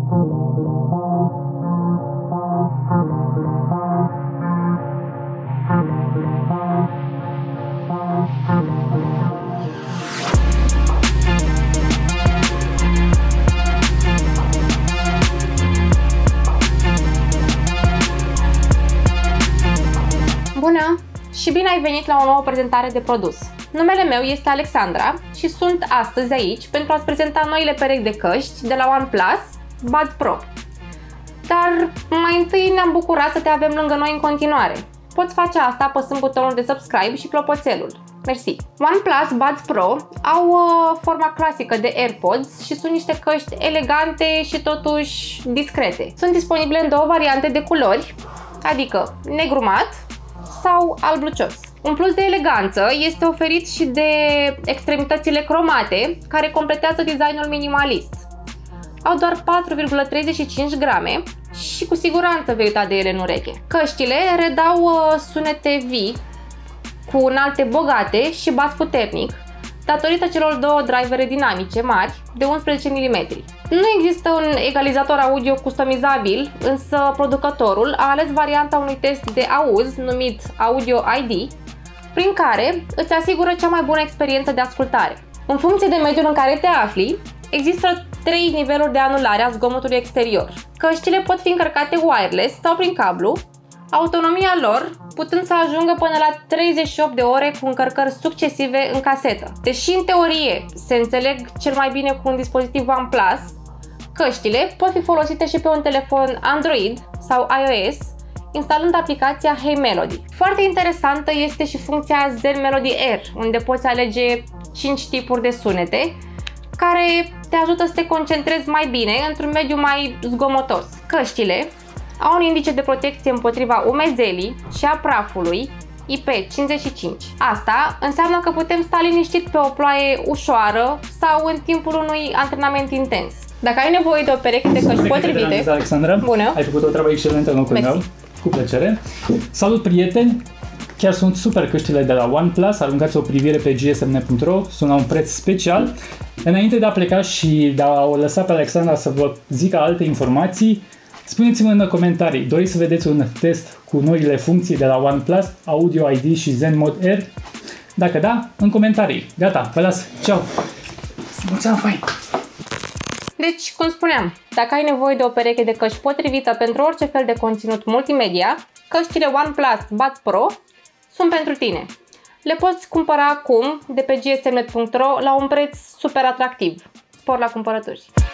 Bună și bine ai venit la o nouă prezentare de produs. Numele meu este Alexandra și sunt astăzi aici pentru a-ți prezenta noile perechi de căști de la OnePlus Buds Pro. Dar mai întâi ne-am bucurat să te avem lângă noi în continuare. Poți face asta apăsând butonul de subscribe și clopoțelul. Mersi! OnePlus Buds Pro au forma clasică de AirPods și sunt niște căști elegante și totuși discrete. Sunt disponibile în două variante de culori, adică negru mat sau alb lucios. Un plus de eleganță este oferit și de extremitățile cromate, care completează designul minimalist. Au doar 4,35 grame și cu siguranță vei uita de ele în ureche. Căștile redau sunete vii, cu unalte bogate și bas puternic, datorită celor două drivere dinamice mari de 11 mm. Nu există un egalizator audio customizabil, însă producătorul a ales varianta unui test de auz numit Audio ID, prin care îți asigură cea mai bună experiență de ascultare. În funcție de mediul în care te afli, există 3 niveluri de anulare a zgomotului exterior. Căștile pot fi încărcate wireless sau prin cablu, autonomia lor putând să ajungă până la 38 de ore cu încărcări succesive în casetă. Deși în teorie se înțeleg cel mai bine cu un dispozitiv OnePlus, căștile pot fi folosite și pe un telefon Android sau iOS, instalând aplicația Hey Melody. Foarte interesantă este și funcția Zen Melody Air, unde poți alege 5 tipuri de sunete, care te ajută să te concentrezi mai bine într-un mediu mai zgomotos. Căștile au un indice de protecție împotriva umezelii și a prafului IP55. Asta înseamnă că putem sta liniștit pe o ploaie ușoară sau în timpul unui antrenament intens. Dacă ai nevoie de o pereche de căști potrivite... Alexandra, bună! Ai făcut o treabă excelentă în locul meu. Cu plăcere! Salut, prieteni! Chiar sunt super căștile de la OnePlus, aruncați o privire pe gsmnet.ro, sunt la un preț special. Înainte de a pleca și de a o lăsa pe Alexandra să vă zică alte informații, spuneți-mă în comentarii, doriți să vedeți un test cu noile funcții de la OnePlus, Audio ID și Zen Mode Air? Dacă da, în comentarii. Gata, vă las, ceau! Mulțumesc, fain! Deci, cum spuneam, dacă ai nevoie de o pereche de căști potrivită pentru orice fel de conținut multimedia, căștile OnePlus Buds Pro sunt pentru tine. Le poți cumpăra acum de pe gsmnet.ro la un preț super atractiv. Spor la cumpărături!